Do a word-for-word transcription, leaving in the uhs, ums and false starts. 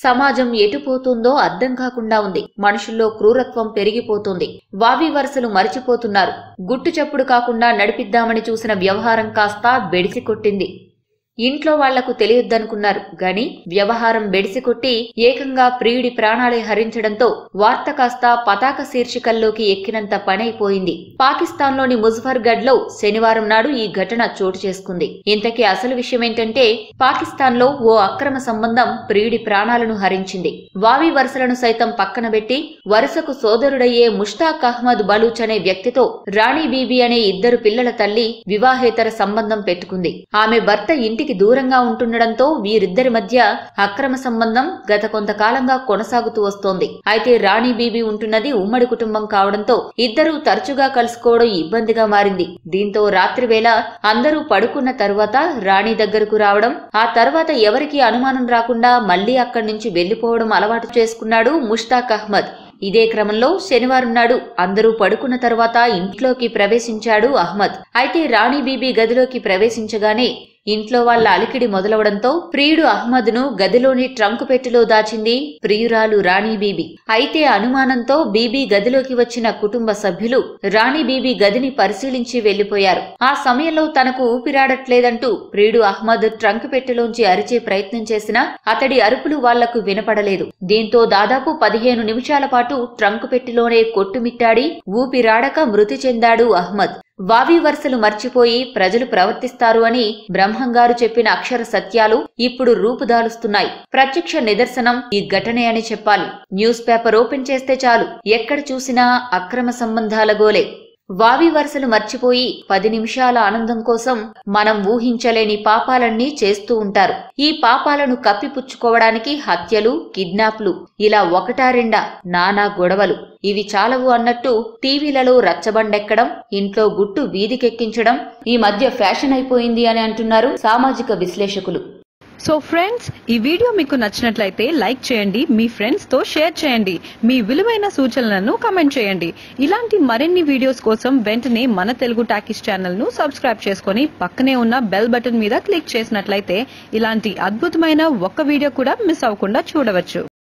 సమాజం ఎటుపోతుందో అర్థం కాకుండా ఉంది. మనుషుల్లో క్రూరత్వం పెరిగిపోతుంది. వావి వరుసలు మరిచిపోతున్నారు. గుట్టు చప్పుడు కాకుండా నడిపిద్దామని చూసిన వ్యవహారం కాస్త బెడిసి కొట్టింది. ఇంట్లో వాళ్లకు తెలియొద్దనుకున్నారు గాని వ్యవహారం బెడిసికొట్టి ఏకంగా ప్రియుడి ప్రాణాలే హరించడంతో వార్త కాస్త పతాక శీర్షికల్లోకి ఎక్కినంత పనైపోయింది. పాకిస్తాన్లోని ముజఫర్గఢ్ లో శనివారం నాడు ఈ ఘటన చోటు చేసుకుంది. ఇంతకీ అసలు విషయమేంటంటే పాకిస్తాన్లో ఓ అక్రమ సంబంధం ప్రియుడి ప్రాణాలను హరించింది. వావి వరుసలను సైతం పక్కన పెట్టి వరుసకు సోదరుడయ్యే ముష్తాక్ అహ్మద్ బలూచ్ అనే వ్యక్తితో రాణి బీబీ అనే ఇద్దరు పిల్లల తల్లి వివాహేతర సంబంధం పెట్టుకుంది. ఆమె భర్త ఇంటి దూరంగా ఉంటుండడంతో వీరిద్దరి మధ్య అక్రమ సంబంధం గత కొంతకాలంగా కొనసాగుతూ వస్తోంది. అయితే రాణి బీబీ ఉంటున్నది ఉమ్మడి కుటుంబం కావడంతో ఇద్దరూ తరచుగా కలుసుకోవడం ఇబ్బందిగా మారింది. దీంతో రాత్రివేళ అందరూ పడుకున్న తరువాత రాణి దగ్గరకు రావడం, ఆ తర్వాత ఎవరికీ అనుమానం రాకుండా మళ్లీ అక్కడి నుంచి వెళ్లిపోవడం అలవాటు చేసుకున్నాడు ముష్తాక్ అహ్మద్. ఇదే క్రమంలో శనివారం నాడు అందరూ పడుకున్న తర్వాత ఇంట్లోకి ప్రవేశించాడు అహ్మద్. అయితే రాణి బీబీ గదిలోకి ప్రవేశించగానే ఇంట్లో వాళ్ల అలికిడి మొదలవడంతో ప్రియుడు అహ్మద్ ను గదిలోని ట్రంకు పెట్టెలో దాచింది ప్రియురాలు రాణి బీబీ. అయితే అనుమానంతో బీబీ గదిలోకి వచ్చిన కుటుంబ సభ్యులు రాణి బీబీ గదిని పరిశీలించి వెళ్లిపోయారు. ఆ సమయంలో తనకు ఊపిరాడట్లేదంటూ ప్రియుడు అహ్మద్ ట్రంకు పెట్టెలోంచి అరిచే ప్రయత్నం చేసినా అతడి అరుపులు వాళ్లకు వినపడలేదు. దీంతో దాదాపు పదిహేను నిమిషాల పాటు ట్రంకు పెట్టెలోనే కొట్టుమిట్టాడి ఊపిరాడక మృతి చెందాడు అహ్మద్. వావి వరుసలు మర్చిపోయి ప్రజలు ప్రవర్తిస్తారు అని బ్రహ్మంగారు చెప్పిన అక్షర సత్యాలు ఇప్పుడు రూపుదాలుస్తున్నాయి. ప్రత్యక్ష నిదర్శనం ఈ ఘటనే అని చెప్పాలి. న్యూస్ పేపర్ ఓపెన్ చేస్తే చాలు ఎక్కడ చూసినా అక్రమ సంబంధాల గోలే. వావి వరుసలు మర్చిపోయి పది నిమిషాల ఆనందం కోసం మనం ఊహించలేని పాపాలన్నీ చేస్తూ ఉంటారు. ఈ పాపాలను కప్పిపుచ్చుకోవడానికి హత్యలు, కిడ్నాప్లు, ఇలా ఒకటా రెండా నానా గొడవలు. ఇవి చాలవు అన్నట్టు టీవీలలో రచ్చబండెక్కడం, ఇంట్లో గుట్టు వీధికెక్కించడం ఈ మధ్య ఫ్యాషన్ అయిపోయింది అని అంటున్నారు సామాజిక విశ్లేషకులు. సో ఫ్రెండ్స్, ఈ వీడియో మీకు నచ్చినట్లయితే లైక్ చేయండి, మీ ఫ్రెండ్స్ తో షేర్ చేయండి, మీ విలువైన సూచనలను కామెంట్ చేయండి. ఇలాంటి మరిన్ని వీడియోస్ కోసం వెంటనే మన తెలుగు టాకీస్ ఛానల్ ను సబ్స్క్రైబ్ చేసుకుని పక్కనే ఉన్న బెల్ బటన్ మీద క్లిక్ చేసినట్లయితే ఇలాంటి అద్భుతమైన ఒక్క వీడియో కూడా మిస్ అవ్వకుండా చూడవచ్చు.